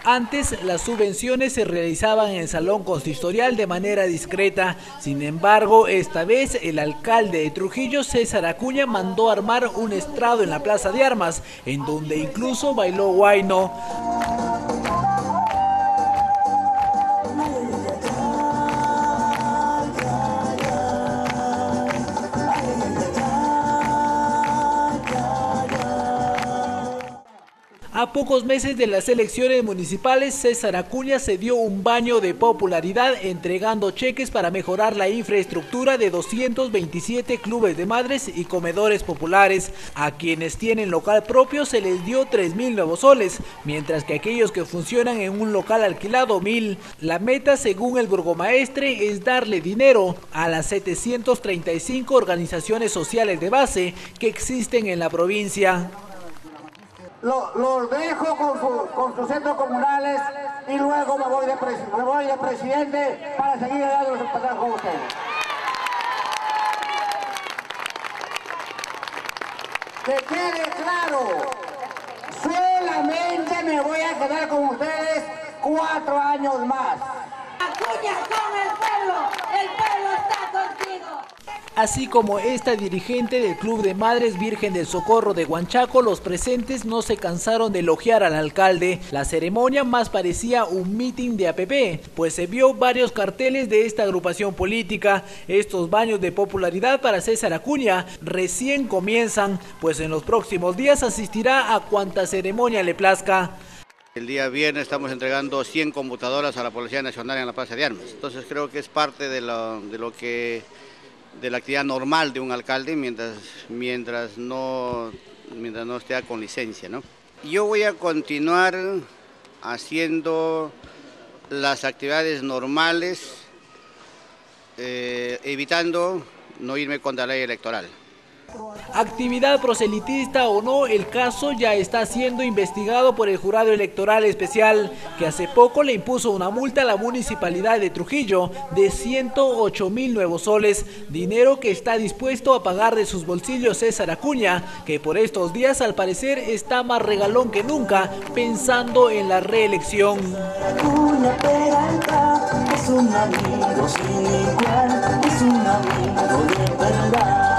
Antes, las subvenciones se realizaban en el Salón Consistorial de manera discreta. Sin embargo, esta vez el alcalde de Trujillo, César Acuña, mandó armar un estrado en la Plaza de Armas, en donde incluso bailó huayno. A pocos meses de las elecciones municipales, César Acuña se dio un baño de popularidad entregando cheques para mejorar la infraestructura de 227 clubes de madres y comedores populares. A quienes tienen local propio se les dio 3.000 nuevos soles, mientras que aquellos que funcionan en un local alquilado 1.000. La meta, según el burgomaestre, es darle dinero a las 735 organizaciones sociales de base que existen en la provincia. Los dejo con sus centros comunales y luego me voy de presidente para seguir dando los pasajes con ustedes. Que quede claro, solamente me voy a quedar con ustedes 4 años más. Acuña con el pueblo está contigo. Así como esta dirigente del Club de Madres Virgen del Socorro de Huanchaco, los presentes no se cansaron de elogiar al alcalde. La ceremonia más parecía un mitin de APP, pues se vio varios carteles de esta agrupación política. Estos baños de popularidad para César Acuña recién comienzan, pues en los próximos días asistirá a cuanta ceremonia le plazca. El día viernes estamos entregando 100 computadoras a la Policía Nacional en la Plaza de Armas. Entonces creo que es parte de la actividad normal de un alcalde mientras no esté con licencia, ¿no? Yo voy a continuar haciendo las actividades normales, evitando no irme contra la ley electoral. Actividad proselitista o no, el caso ya está siendo investigado por el Jurado Electoral Especial, que hace poco le impuso una multa a la Municipalidad de Trujillo de 108.000 nuevos soles, dinero que está dispuesto a pagar de sus bolsillos César Acuña, que por estos días al parecer está más regalón que nunca, pensando en la reelección. Acuña Peralta es un amigo sin igual, es un amigo de verdad.